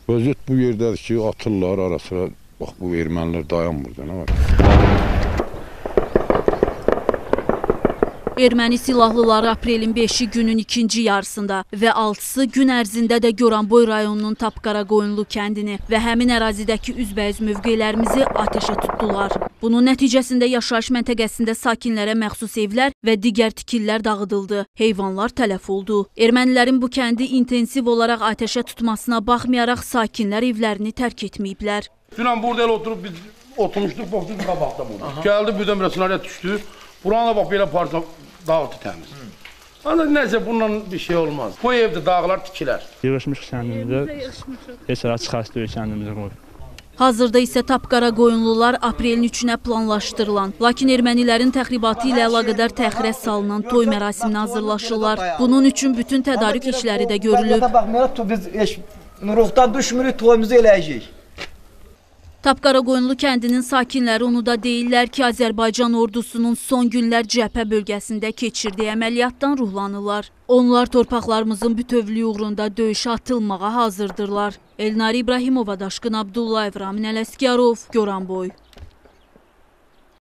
Vəziyyət bu yerdədir ki, atırlar ara sıra. Bax, bu ermənilər dayanmır, nə var? Erməni silahlıları aprelin 5-i günün ikinci yarısında və 6-sı gün ərzində də Goranboy rayonunun Tapqaraqoyunlu kəndini və həmin ərazidəki üzbəüz mövqelərimizi atəşə tutdular. Bunun nəticəsində yaşayış məntəqəsində sakinlərə məxsus evlər və digər tikillər dağıdıldı. Heyvanlar tələf oldu. Ermənilərin bu kəndi intensiv olaraq atəşə tutmasına baxmayaraq sakinlər evlərini tərk etməyiblər. Dünən burada elə oturub biz oturmuşduq, baxdıq qabaqda burada. Gəldi birdən bir sinarət düşdü. Buranı da bax belə parça dağıtı təmiz. Ancaq nəsə bundan bir şey olmaz. Bu evdə dağlar tikilər. Yığışmışıq kəndimizdə. Heç ara çıxas deyil kəndimizə qoy. Hazırda isə Tapqaraqoyunlular aprelin 3-ünə planlaşdırılan, lakin ermənilərin təxribatı ilə əlaqədar təxirə salınan toy mərasiminə hazırlaşırlar. Bunun üçün bütün tədarük işləri də görülüb. Biz ruhdan düşmürük, toyumuzu eləyəcəyik. Tapqaraqoyunlu kəndinin sakinləri onu da deyirlər ki, Azərbaycan ordusunun son günlər cəbhə bölgəsində keçirdiyi əməliyyatdan ruhlanırlar. Onlar torpaqlarımızın bütövlüyü uğrunda döyüşə atılmağa hazırdırlar. Elnari İbrahimova, Daşqın Abdullayev, Ramin Ələsgərov, Goranboy.